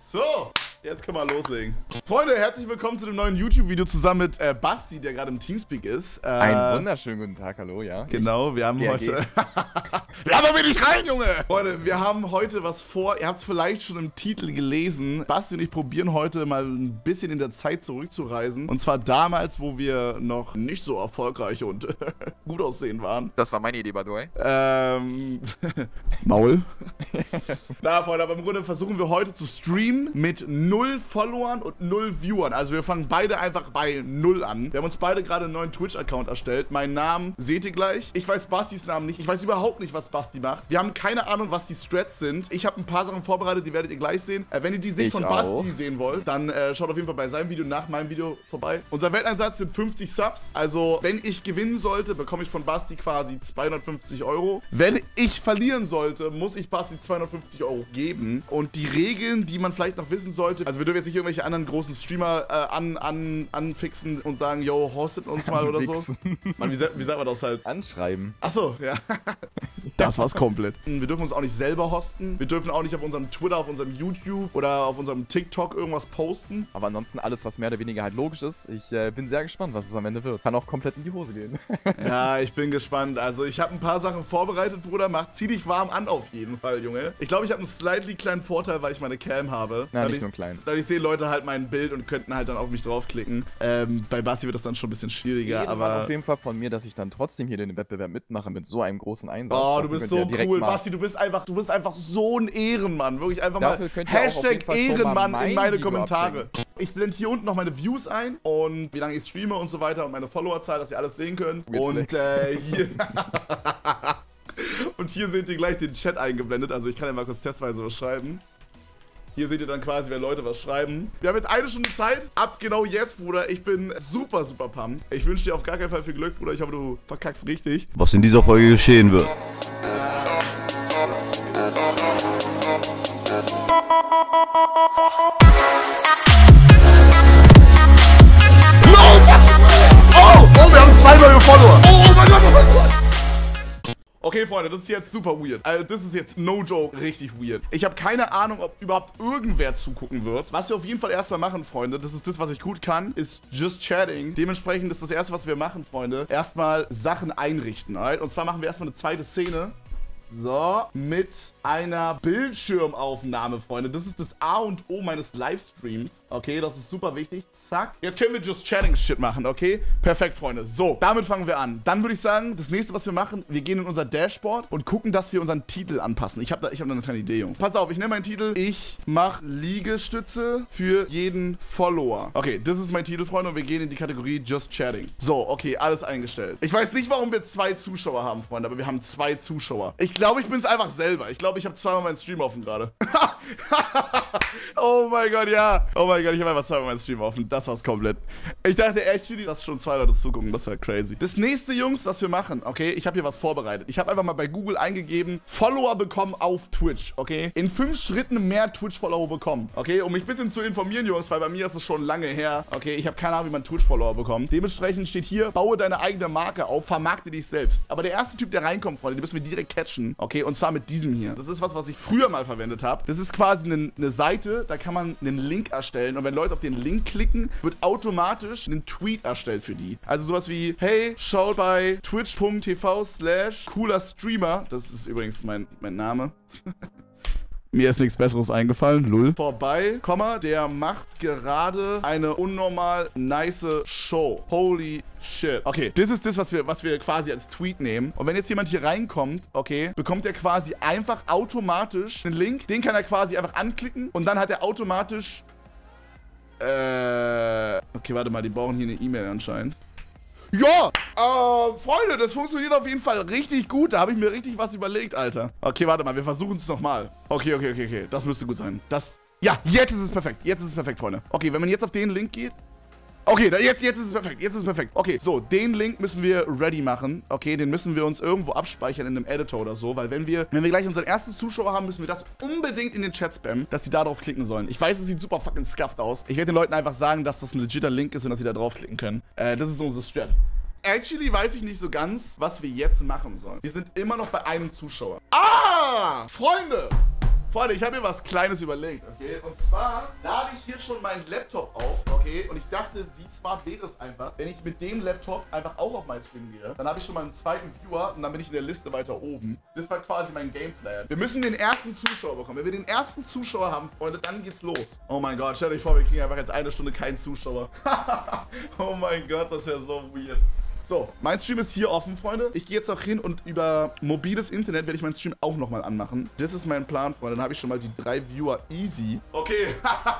So, jetzt können wir loslegen. Freunde, herzlich willkommen zu dem neuen YouTube-Video zusammen mit Basti, der gerade im Teamspeak ist. Einen wunderschönen guten Tag, hallo, ja. Genau, wir haben heute... Ja, aber nicht rein, Junge! Freunde, wir haben heute was vor. Ihr habt es vielleicht schon im Titel gelesen. Basti und ich probieren heute mal ein bisschen in der Zeit zurückzureisen. Und zwar damals, wo wir noch nicht so erfolgreich und gut aussehen waren. Das war meine Idee, by the way. Maul. Na, Freunde, aber im Grunde versuchen wir heute zu streamen mit 0 Followern und 0 Viewern. Also wir fangen beide einfach bei 0 an. Wir haben uns beide gerade einen neuen Twitch-Account erstellt. Meinen Namen seht ihr gleich. Ich weiß Bastis Namen nicht. Ich weiß überhaupt nicht, was Basti macht. Wir haben keine Ahnung, was die Strats sind. Ich habe ein paar Sachen vorbereitet, die werdet ihr gleich sehen. Wenn ihr die Sicht von Basti sehen wollt, dann schaut auf jeden Fall bei seinem Video nach meinem Video vorbei. Unser Wetteinsatz sind 50 Subs. Also wenn ich gewinnen sollte, bekomme ich von Basti quasi 250 €. Wenn ich verlieren sollte, muss ich Basti 250 € geben. Und die Regeln, die man vielleicht noch wissen sollte, also wir dürfen jetzt nicht irgendwelche anderen großen Streamer anfixen und sagen, yo, hostet uns mal oder so. Mann, wie sagt man das halt? Anschreiben. Achso, ja. Das war's komplett. Wir dürfen uns auch nicht selber hosten. Wir dürfen auch nicht auf unserem Twitter, auf unserem YouTube oder auf unserem TikTok irgendwas posten. Aber ansonsten alles, was mehr oder weniger halt logisch ist. Ich bin sehr gespannt, was es am Ende wird. Kann auch komplett in die Hose gehen. Ja, ich bin gespannt. Also ich habe ein paar Sachen vorbereitet, Bruder. Zieh dich warm an auf jeden Fall, Junge. Ich glaube, ich habe einen slightly kleinen Vorteil, weil ich meine Cam habe. Ja, nicht nur klein. Dadurch sehen Leute halt mein Bild und könnten halt dann auf mich draufklicken. Bei Basti wird das dann schon ein bisschen schwieriger, aber... auf jeden Fall von mir, dass ich dann trotzdem hier den Wettbewerb mitmache mit so einem großen Einsatz. Oh, du bist so cool. Basti, du bist einfach so ein Ehrenmann. Wirklich einfach mal Hashtag Ehrenmann in meine Kommentare. Ich blende hier unten noch meine Views ein und wie lange ich streame und so weiter und meine Followerzahl, dass ihr alles sehen könnt. Und hier... Und hier seht ihr gleich den Chat eingeblendet. Also ich kann ja mal kurz testweise was schreiben. Hier seht ihr dann quasi, wenn Leute was schreiben. Wir haben jetzt 1 Stunde Zeit. Ab genau jetzt, Bruder. Ich bin super, super pumped. Ich wünsche dir auf gar keinen Fall viel Glück, Bruder. Ich hoffe, du verkackst richtig. Was in dieser Folge geschehen wird. Oh, wir haben 2 neue Follower. Oh mein Gott, oh mein Gott. Okay, Freunde, das ist jetzt super weird. Also, das ist jetzt no joke richtig weird. Ich habe keine Ahnung, ob überhaupt irgendwer zugucken wird. Was wir auf jeden Fall erstmal machen, Freunde, das ist das, was ich gut kann, ist just chatting. Dementsprechend ist das Erste, was wir machen, Freunde, erstmal Sachen einrichten, alright? Und zwar machen wir erstmal eine zweite Szene. So, mit einer Bildschirmaufnahme, Freunde. Das ist das A und O meines Livestreams. Okay, das ist super wichtig. Zack. Jetzt können wir Just Chatting Shit machen, okay? Perfekt, Freunde. So, damit fangen wir an. Dann würde ich sagen, das nächste, was wir machen, wir gehen in unser Dashboard und gucken, dass wir unseren Titel anpassen. Ich hab da eine kleine Idee, Jungs. Pass auf, ich nehme meinen Titel. Ich mache Liegestütze für jeden Follower. Okay, das ist mein Titel, Freunde, und wir gehen in die Kategorie Just Chatting. So, okay, alles eingestellt. Ich weiß nicht, warum wir 2 Zuschauer haben, Freunde, aber wir haben 2 Zuschauer. Ich glaube, ich bin es einfach selber. Ich glaube, ich habe zweimal meinen Stream offen gerade. Oh mein Gott, ja. Oh mein Gott, ich habe einfach zweimal meinen Stream offen. Das war's komplett. Ich dachte actually, dass schon 2 Leute zugucken. Das wäre crazy. Das nächste, Jungs, was wir machen, okay? Ich habe hier was vorbereitet. Ich habe einfach mal bei Google eingegeben, Follower bekommen auf Twitch, okay? In 5 Schritten mehr Twitch-Follower bekommen, okay? Um mich ein bisschen zu informieren, Jungs, weil bei mir ist es schon lange her. Okay, ich habe keine Ahnung, wie man Twitch-Follower bekommt. Dementsprechend steht hier, baue deine eigene Marke auf, vermarkte dich selbst. Aber der erste Typ, der reinkommt, Freunde, den müssen wir direkt catchen, okay? Und zwar mit diesem hier. Das ist was ich früher mal verwendet habe. Das ist quasi eine Seite, da kann man einen Link erstellen. Und wenn Leute auf den Link klicken, wird automatisch ein Tweet erstellt für die. Also sowas wie, hey, schaut bei twitch.tv/cooler Streamer. Das ist übrigens mein Name. Mir ist nichts Besseres eingefallen, lull. Vorbei, der macht gerade eine unnormal nice Show. Holy shit. Okay, das ist das, was wir quasi als Tweet nehmen. Und wenn jetzt jemand hier reinkommt, okay, bekommt er quasi einfach automatisch einen Link. Den kann er quasi einfach anklicken und dann hat er automatisch... Okay, warte mal, die brauchen hier eine E-Mail anscheinend. Ja, Freunde, das funktioniert auf jeden Fall richtig gut. Da habe ich mir richtig was überlegt, Alter. Okay, warte mal, wir versuchen es nochmal. Okay. Das müsste gut sein. Ja, jetzt ist es perfekt. Jetzt ist es perfekt, Freunde. Okay, wenn man jetzt auf den Link geht. Okay, jetzt ist es perfekt. Jetzt ist es perfekt. Okay, so, den Link müssen wir ready machen. Okay, den müssen wir uns irgendwo abspeichern in einem Editor oder so. Weil wenn wir gleich unseren ersten Zuschauer haben, müssen wir das unbedingt in den Chat spammen, dass die da drauf klicken sollen. Ich weiß, es sieht super fucking scuffed aus. Ich werde den Leuten einfach sagen, dass das ein legitter Link ist und dass sie da draufklicken können. Das ist unser Strat. Actually weiß ich nicht so ganz, was wir jetzt machen sollen. Wir sind immer noch bei einem Zuschauer. Ah, Freunde! Freunde, ich habe mir was Kleines überlegt, okay? Und zwar lade ich hier schon meinen Laptop auf, okay? Und ich dachte, wie smart wäre es einfach, wenn ich mit dem Laptop einfach auch auf meinen Stream gehe. Dann habe ich schon mal einen zweiten Viewer und dann bin ich in der Liste weiter oben. Das war quasi mein Gameplan. Wir müssen den ersten Zuschauer bekommen. Wenn wir den ersten Zuschauer haben, Freunde, dann geht's los. Oh mein Gott, stellt euch vor, wir kriegen einfach jetzt eine Stunde keinen Zuschauer. Oh mein Gott, das ist ja so weird. So, mein Stream ist hier offen, Freunde. Ich gehe jetzt auch hin und über mobiles Internet werde ich meinen Stream auch nochmal anmachen. Das ist mein Plan, Freunde. Dann habe ich schon mal die 3 Viewer easy. Okay.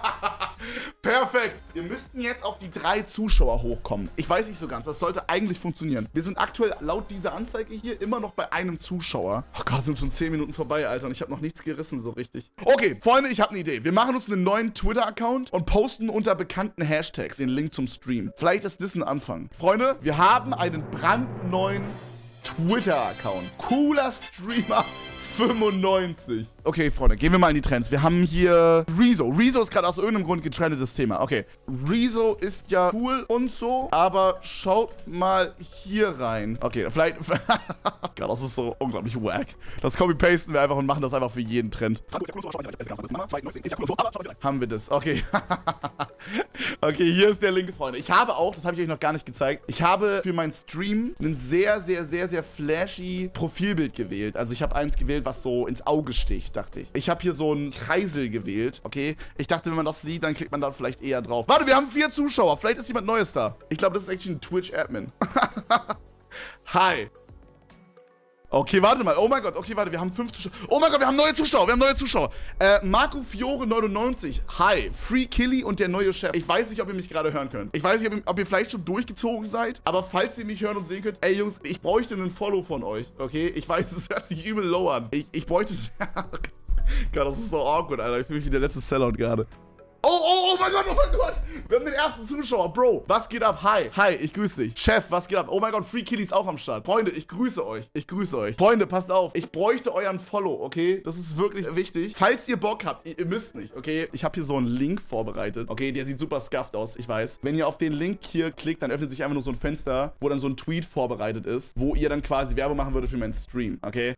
Perfekt. Wir müssten jetzt auf die 3 Zuschauer hochkommen. Ich weiß nicht so ganz. Das sollte eigentlich funktionieren. Wir sind aktuell laut dieser Anzeige hier immer noch bei einem Zuschauer. Oh Gott, sind schon 10 Minuten vorbei, Alter. Und ich habe noch nichts gerissen so richtig. Okay, Freunde, ich habe eine Idee. Wir machen uns einen neuen Twitter-Account und posten unter bekannten Hashtags den Link zum Stream. Vielleicht ist das ein Anfang. Freunde, wir haben einen brandneuen Twitter-Account. Cooler Streamer 95. Okay, Freunde, gehen wir mal in die Trends. Wir haben hier Rezo. Rezo ist gerade aus irgendeinem Grund getrendetes Thema. Okay, Rezo ist ja cool und so, aber schaut mal hier rein. Okay, vielleicht... Gott, das ist so unglaublich wack. Das copy-pasten wir einfach und machen das einfach für jeden Trend. Haben wir das. Okay. Okay, hier ist der Link, Freunde. Ich habe auch, das habe ich euch noch gar nicht gezeigt, ich habe für meinen Stream ein sehr flashy Profilbild gewählt. Also ich habe eins gewählt, was so ins Auge sticht, dachte ich. Ich habe hier so einen Kreisel gewählt, okay? Ich dachte, wenn man das sieht, dann klickt man da vielleicht eher drauf. Warte, wir haben 4 Zuschauer. Vielleicht ist jemand Neues da. Ich glaube, das ist actually ein Twitch-Admin. Hi. Okay, warte mal. Oh mein Gott. Okay, warte, wir haben 5 Zuschauer. Oh mein Gott, wir haben neue Zuschauer. Marco Fiore 99. Hi. Free Killy und der neue Chef. Ich weiß nicht, ob ihr mich gerade hören könnt. Ich weiß nicht, ob ihr vielleicht schon durchgezogen seid. Aber falls ihr mich hören und sehen könnt, ey Jungs, ich bräuchte einen Follow von euch. Okay? Ich weiß, es hört sich übel low an. Ich bräuchte... Gott, das ist so awkward, Alter. Ich fühle mich wie der letzte Sellout gerade. Oh mein Gott, Wir haben den ersten Zuschauer, Bro. Was geht ab? Hi. Hi, ich grüße dich. Chef, was geht ab? Oh mein Gott, Free Killy ist auch am Start. Freunde, ich grüße euch. Freunde, passt auf. Ich bräuchte euren Follow, okay? Das ist wirklich wichtig. Falls ihr Bock habt, ihr müsst nicht, okay? Ich habe hier so einen Link vorbereitet. Okay, der sieht super scuffed aus, ich weiß. Wenn ihr auf den Link hier klickt, dann öffnet sich einfach nur so ein Fenster, wo dann so ein Tweet vorbereitet ist, wo ihr dann quasi Werbung machen würdet für meinen Stream, okay?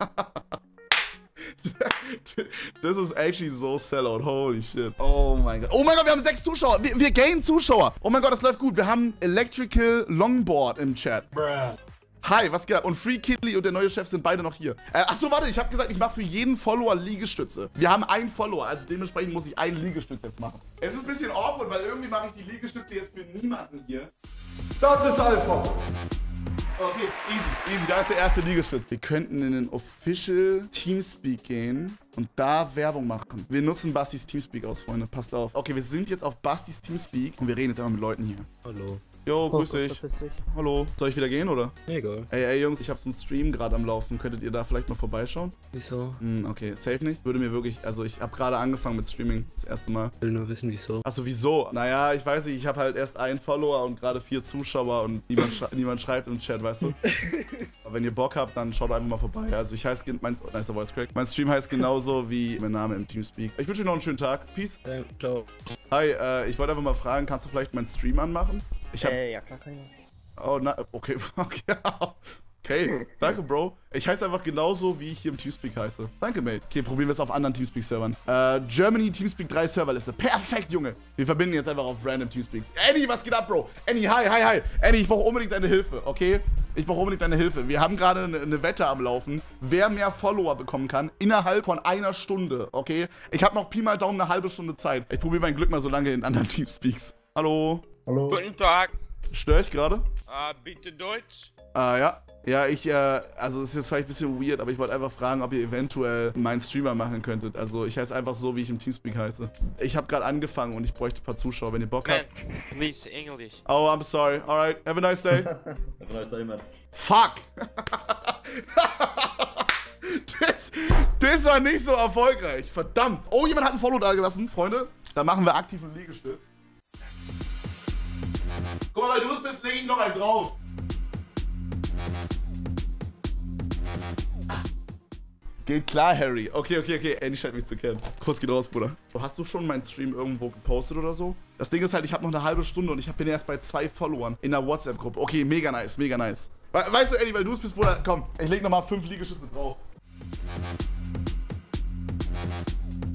Das ist actually so sellout. Holy shit. Oh mein Gott. Oh mein Gott, wir haben 6 Zuschauer. Wir gainen Zuschauer. Oh mein Gott, das läuft gut. Wir haben Electrical Longboard im Chat. Bruh. Hi, was geht ab? Und Free Killy und der neue Chef sind beide noch hier. Achso, warte, ich habe gesagt, ich mache für jeden Follower Liegestütze. Wir haben einen Follower, also dementsprechend muss ich einen Liegestütz jetzt machen. Es ist ein bisschen awkward, weil irgendwie mache ich die Liegestütze jetzt für niemanden hier. Das ist Alpha. Okay, easy, da ist der erste Liegestütz. Wir könnten in den Official Teamspeak gehen und da Werbung machen. Wir nutzen Bastis Teamspeak aus, Freunde, passt auf. Okay, wir sind jetzt auf Bastis Teamspeak und wir reden jetzt einfach mit Leuten hier. Hallo. Jo, grüß dich. Hallo. Soll ich wieder gehen, oder? Nee, egal. Ey, Jungs, ich habe so einen Stream gerade am Laufen. Könntet ihr da vielleicht mal vorbeischauen? Wieso? Okay, safe nicht. Würde mir wirklich, also ich habe gerade angefangen mit Streaming, das erste Mal. Ich will nur wissen, wieso. Achso, wieso? Naja, ich weiß nicht, ich habe halt erst einen Follower und gerade 4 Zuschauer und niemand schreibt im Chat, weißt du? Aber wenn ihr Bock habt, dann schaut einfach mal vorbei. Also ich heiße, nice Voice Crack. Mein Stream heißt genauso wie mein Name im Teamspeak. Ich wünsche euch noch einen schönen Tag. Peace. Ciao. Hi, ich wollte einfach mal fragen, kannst du vielleicht meinen Stream anmachen? Ja, klar, kann ich. Oh, na, okay. Okay, danke, Bro. Ich heiße einfach genauso, wie ich hier im Teamspeak heiße. Danke, Mate. Okay, probieren wir es auf anderen Teamspeak-Servern. Germany Teamspeak 3 Serverliste. Perfekt, Junge. Wir verbinden jetzt einfach auf random Teamspeaks. Annie, was geht ab, Bro? Annie, hi. Annie, ich brauche unbedingt deine Hilfe, okay? Ich brauche unbedingt deine Hilfe. Wir haben gerade eine Wette am Laufen, wer mehr Follower bekommen kann innerhalb von einer Stunde, okay? Ich habe noch Pi mal Daumen eine halbe Stunde Zeit. Ich probiere mein Glück mal so lange in anderen Teamspeaks. Hallo? Hallo. Guten Tag. Störe ich gerade? Bitte Deutsch. Ja. Ja, also es ist jetzt vielleicht ein bisschen weird, aber ich wollte einfach fragen, ob ihr eventuell meinen Streamer machen könntet. Also ich heiße einfach so, wie ich im Teamspeak heiße. Ich habe gerade angefangen und ich bräuchte ein paar Zuschauer, wenn ihr Bock habt. Please, English. Oh, I'm sorry. Alright, have a nice day. Have a nice day, man. Fuck! Das war nicht so erfolgreich. Verdammt. Oh, jemand hat ein Follow da gelassen, Freunde. Da machen wir aktiv einen Liegestütz. Guck mal, weil du es bist, leg ich noch einen drauf. Geht klar, Harry. Okay. Andy scheint mich zu kennen. Kuss geht raus, Bruder. So, hast du schon meinen Stream irgendwo gepostet oder so? Das Ding ist halt, ich habe noch eine halbe Stunde und ich bin erst bei 2 Followern in der WhatsApp-Gruppe. Okay, mega nice. Weißt du, Andy, weil du es bist, Bruder, komm, ich leg nochmal 5 Liegestütze drauf.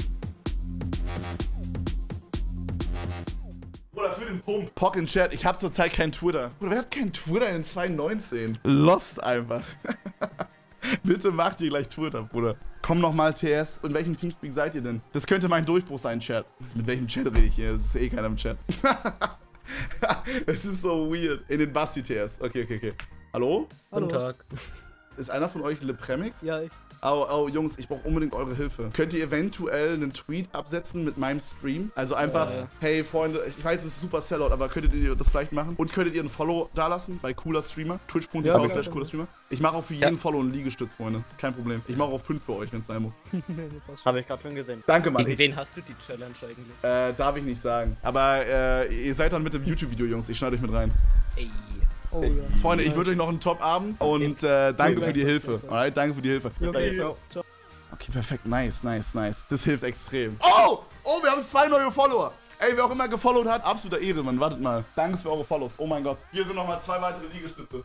für den Pump. Pock in Chat, ich habe zurzeit kein Twitter. Bruder, wer hat kein Twitter in 2019? Lost einfach. Bitte macht ihr gleich Twitter, Bruder. Komm nochmal, TS. In welchem Teamspeak seid ihr denn? Das könnte mein Durchbruch sein, Chat. Mit welchem Chat rede ich hier? Es ist eh keiner im Chat. Es ist so weird. In den Basti-TS. Okay. Hallo? Guten Tag. Ist einer von euch Lepremix? Ja, ich. Oh, Jungs, ich brauche unbedingt eure Hilfe. Könnt ihr eventuell einen Tweet absetzen mit meinem Stream? Also einfach, hey Freunde, ich weiß, es ist super Sellout, aber könntet ihr das vielleicht machen? Und könntet ihr ein Follow dalassen bei Cooler Streamer? Twitch.tv/Cooler Streamer. Ich mache auch für jeden Follow einen Liegestütz, Freunde. Das ist kein Problem. Ich mache auch 5 für euch, wenn es sein muss. Habe ich gerade schon gesehen. Danke, Mann. Gegen wen hast du die Challenge eigentlich? Darf ich nicht sagen. Aber ihr seid dann mit dem YouTube-Video, Jungs. Ich schneide euch mit rein. Ey. Oh, ja. Freunde, ich wünsche euch noch einen Top-Abend und danke für die Hilfe. Alright, danke für die Hilfe. Okay, Okay, perfekt. Nice. Das hilft extrem. Oh, wir haben 2 neue Follower. Ey, wer auch immer gefollowt hat, absoluter Ehre, Mann. Wartet mal. Danke für eure Follows. Oh mein Gott. Hier sind nochmal 2 weitere Liegestütze.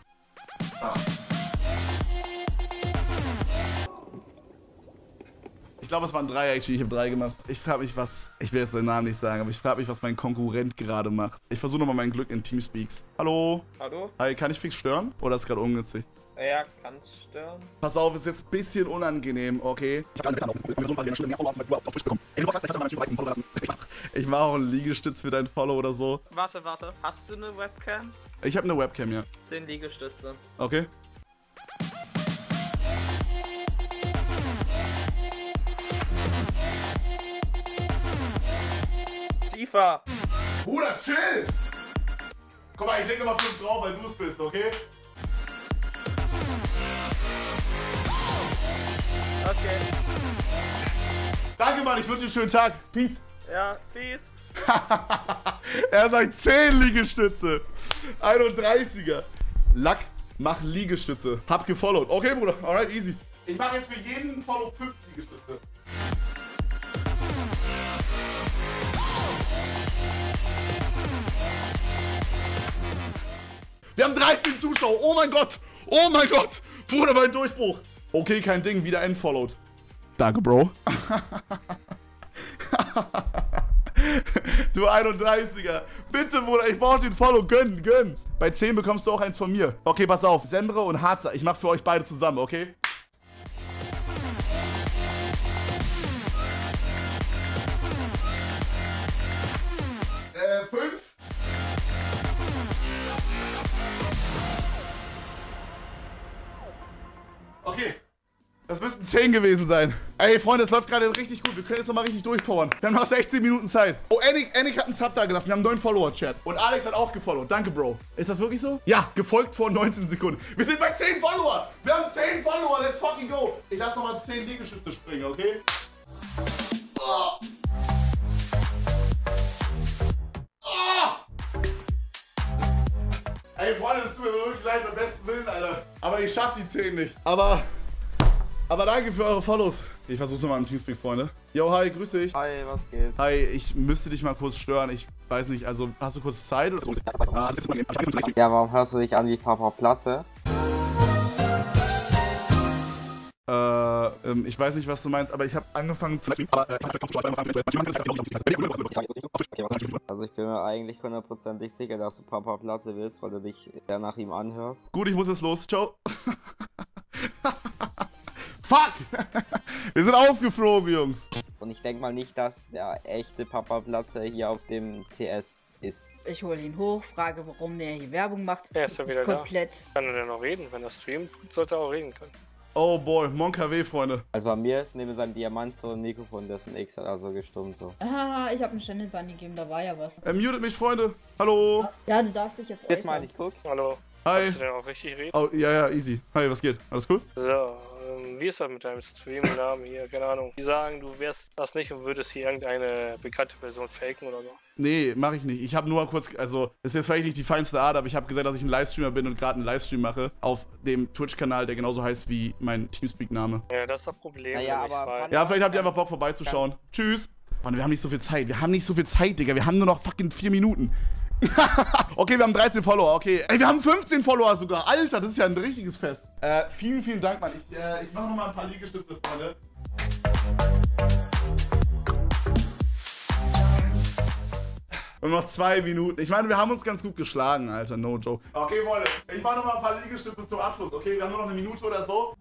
Ich glaube, es waren 3 actually. Ich habe 3 gemacht. Ich frage mich, was... Ich will jetzt seinen Namen nicht sagen, aber ich frage mich, was mein Konkurrent gerade macht. Ich versuche nochmal mein Glück in Teamspeaks. Hallo? Hallo? Hi, kann ich fix stören? Oder ist gerade ungünstig? Ja, kann's stören. Pass auf, ist jetzt ein bisschen unangenehm, okay? Ich mache auch einen Liegestütz für deinen Follow oder so. Warte. Hast du eine Webcam? Ich habe eine Webcam, ja. 10 Liegestütze. Okay. Tiefer! Bruder, chill! Guck mal, ich leg nochmal 5 drauf, weil du es bist, okay? Okay. Danke, Mann, ich wünsche dir einen schönen Tag. Peace. Ja, peace. Er sagt 10 Liegestütze. 31er. Lack, mach Liegestütze. Hab gefollowt. Okay, Bruder, alright, easy. Ich mache jetzt für jeden Follow 5 Liegestütze. Wir haben 13 Zuschauer. Oh mein Gott. Oh mein Gott. Bruder, mein Durchbruch. Okay, kein Ding. Wieder entfollowed. Danke, Bro. Du 31er. Bitte, Bruder, ich brauche den Follow. Gönn. Bei 10 bekommst du auch eins von mir. Okay, pass auf. Sembre und Harzer. Ich mach für euch beide zusammen, okay? Okay. Das müssten 10 gewesen sein. Ey, Freunde, das läuft gerade richtig gut. Wir können jetzt nochmal richtig durchpowern. Wir haben noch 16 Minuten Zeit. Oh, Enik hat einen Sub da gelassen. Wir haben einen neuen Follower-Chat. Und Alex hat auch gefollowt. Danke, Bro. Ist das wirklich so? Ja, gefolgt vor 19 Sekunden. Wir sind bei 10 Follower. Wir haben 10 Follower. Let's fucking go. Ich lasse nochmal 10 Liegestütze springen, okay? Oh. Oh. Ey, Freunde, das tut mir wirklich leid, beim besten Willen, Alter. Aber ich schaff die 10 nicht. Aber danke für eure Follows. Ich versuch's nochmal im Teamspeak, Freunde. Yo, hi, grüß dich. Hi, was geht? Hi, ich müsste dich mal kurz stören. Ich weiß nicht, also hast du kurz Zeit? Oder? Ja, warum hörst du dich an wie Papa Platte? Ich weiß nicht, was du meinst, aber ich habe angefangen zu... Also ich bin mir eigentlich 100%ig sicher, dass du Papa Platte willst, weil du dich sehr nach ihm anhörst. Gut, ich muss jetzt los. Ciao. Fuck! Wir sind aufgeflogen, Jungs. Und ich denke mal nicht, dass der echte Papa Platte hier auf dem TS ist. Ich hole ihn hoch, frage, warum der hier Werbung macht. Er ist ja wieder komplett. Da. Kann er denn noch reden? Wenn er streamt, sollte er auch reden können. Oh boy, Mon KW, Freunde. Also bei mir ist neben seinem Diamant so ein Mikrofon, dessen X hat also gestummt so. Ah, ich habe einen Channel-Ban gegeben, da war ja was. Mutet mich, Freunde. Hallo. Ja, du darfst dich jetzt Jetzt mal nicht guck. Hallo. Hi. Kannst du denn auch richtig reden? Oh, ja, easy. Hi, was geht? Alles cool? So, wie ist das mit deinem Stream-Namen hier? Keine Ahnung. Die sagen, du wärst das nicht und würdest hier irgendeine bekannte Person faken oder so. Nee, mache ich nicht. Ich habe nur kurz, also, das ist jetzt vielleicht nicht die feinste Art, aber ich habe gesagt, dass ich ein Livestreamer bin und gerade einen Livestream mache auf dem Twitch-Kanal, der genauso heißt wie mein Teamspeak-Name. Ja, das ist das Problem. Naja, nämlich, aber weil Ja, vielleicht habt ihr einfach Bock vorbeizuschauen. Tschüss. Mann, wir haben nicht so viel Zeit. Wir haben nicht so viel Zeit, Digga. Wir haben nur noch fucking 4 Minuten. Okay, wir haben 13 Follower. Okay. Ey, wir haben 15 Follower sogar. Alter, das ist ja ein richtiges Fest. Vielen Dank, Mann. Ich mache nochmal ein paar Liegestütze, Freunde. Und noch 2 Minuten. Ich meine, wir haben uns ganz gut geschlagen, Alter. No joke. Okay, Freunde. Ich mache nochmal ein paar Liegestütze zum Abschluss. Okay, wir haben nur noch 1 Minute oder so.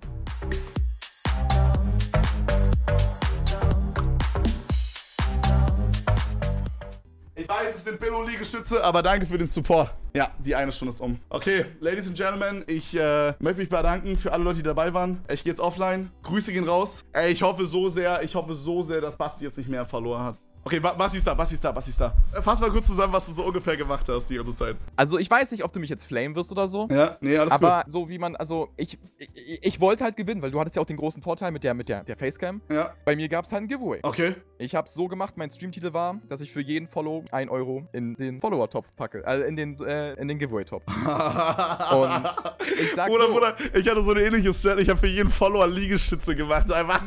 Ich weiß, es sind Billo-Liegestütze, aber danke für den Support. Ja, die 1 Stunde ist um. Okay, Ladies and Gentlemen, ich möchte mich bedanken für alle Leute, die dabei waren. Ich gehe jetzt offline. Grüße gehen raus. Ey, ich hoffe so sehr, dass Basti jetzt nicht mehr verloren hat. Okay, was ist da? Fass mal kurz zusammen, was du so ungefähr gemacht hast die ganze Zeit. Also ich weiß nicht, ob du mich jetzt flamen wirst oder so. Ja, nee, alles gut. Aber so wie man, also ich wollte halt gewinnen, weil du hattest ja auch den großen Vorteil mit der Facecam. Ja. Bei mir gab es halt ein Giveaway. Okay. Ich habe so gemacht, mein Streamtitel war, dass ich für jeden Follow 1 Euro in den Follower-Topf packe. Also in den Giveaway-Topf. Und ich sag Bruder, ich hatte so eine ähnliche Stelle. Ich habe für jeden Follower Liegestütze gemacht. Einfach.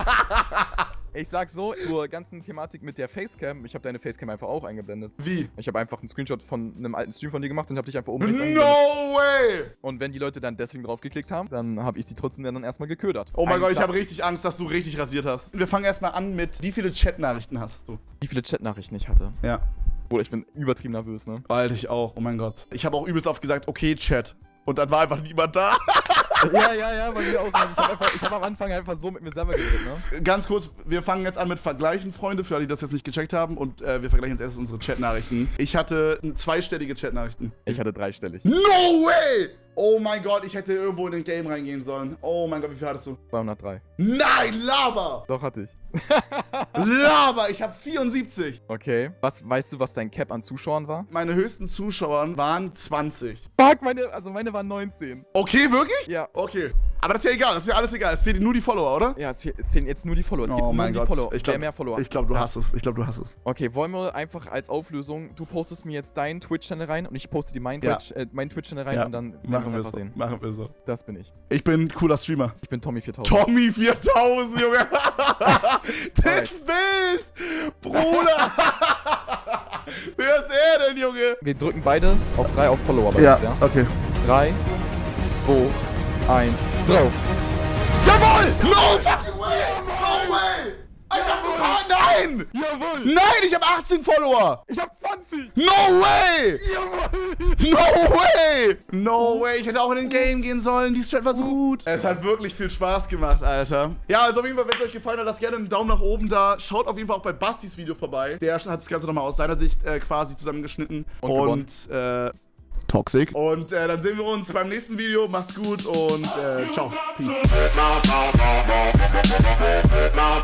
Ich sag so, zur ganzen Thematik mit der Facecam, ich habe deine Facecam einfach auch eingeblendet. Wie? Ich habe einfach einen Screenshot von einem alten Stream von dir gemacht und habe dich einfach oben eingeblendet. No way! Und wenn die Leute dann deswegen drauf geklickt haben, dann habe ich sie trotzdem dann erstmal geködert. Oh mein Gott, ich habe richtig Angst, dass du richtig rasiert hast. Wir fangen erstmal an mit, wie viele Chat-Nachrichten hast du? Wie viele Chat-Nachrichten ich hatte. Ja. Bruder, ich bin übertrieben nervös, ne? Alter, ich auch. Oh mein Gott. Ich habe auch übelst oft gesagt, okay, Chat. Und dann war einfach niemand da. Ja, bei mir auch. Ich hab am Anfang einfach so mit mir selber geredet, ne? Ganz kurz, wir fangen jetzt an mit Vergleichen, Freunde, für alle, die das jetzt nicht gecheckt haben. Und wir vergleichen jetzt erst unsere Chatnachrichten. Ich hatte 2-stellige Chatnachrichten. Ich hatte 3-stellig. No way! Oh mein Gott, ich hätte irgendwo in den Game reingehen sollen. Oh mein Gott, wie viel hattest du? 203. Nein, Laber! Doch, hatte ich. Laber, ich habe 74. Okay. Weißt du, was dein Cap an Zuschauern war? Meine höchsten Zuschauer waren 20. Fuck, meine waren 19. Okay, wirklich? Ja. Okay. Aber das ist ja egal, das ist ja alles egal. Es zählen nur die Follower, oder? Ja, es zählen jetzt nur die Follower. Es gibt nur die Follower. Wer mehr Follower. Ich glaube, du hast es. Okay, wollen wir einfach als Auflösung, du postest mir jetzt deinen Twitch-Channel rein und ich poste dir meinen Twitch-Channel rein und dann machen wir so. Machen wir so. Das bin ich. Ich bin ein cooler Streamer. Ich bin Tommy 4000. Tommy 4000, Junge. Das Bild! Bruder! Wer ist er denn, Junge? Wir drücken beide auf 3 auf Follower bei Ja, uns, ja? okay. 3, 2, 1, drauf. Jawohl! No fucking way! No way! Alter, nein! Jawohl! Nein, ich habe 18 Follower! Ich hab 20! No way! Jawohl! No way! No way, ich hätte auch in den Game gehen sollen, die Strat war so gut. Es hat wirklich viel Spaß gemacht, Alter. Ja, also auf jeden Fall, wenn es euch gefallen hat, lasst gerne einen Daumen nach oben da. Schaut auf jeden Fall auch bei Bastis Video vorbei. Der hat das Ganze nochmal aus seiner Sicht quasi zusammengeschnitten. Und Toxic. Und dann sehen wir uns beim nächsten Video. Macht's gut und ciao. Peace.